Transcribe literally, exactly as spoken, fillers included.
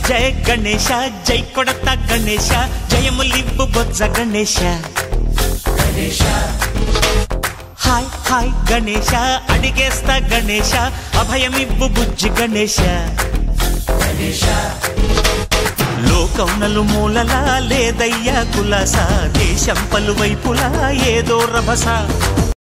జయ గణేశ జై కొడత గణేశ జయములివ్వు బొజ్జ గణేశ గణేశ హాయ్ హాయ్ గణేశ అడిగేస్తా గణేశ అభయమివ్వు బుజ్జి గణేశ గణేశ లోకం నలుమూలలా లేదయ్యా కులాస దేశం పలువైపులా ఏదో రభస